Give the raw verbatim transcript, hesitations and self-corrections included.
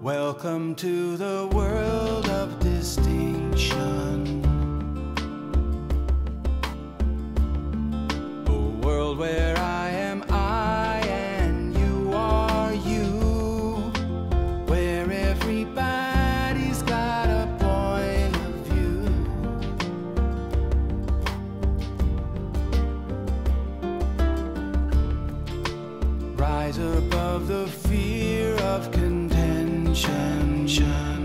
Welcome to the world of distinction, a world where I am I and you are you, where everybody's got a point of view. Rise above the fear of contention.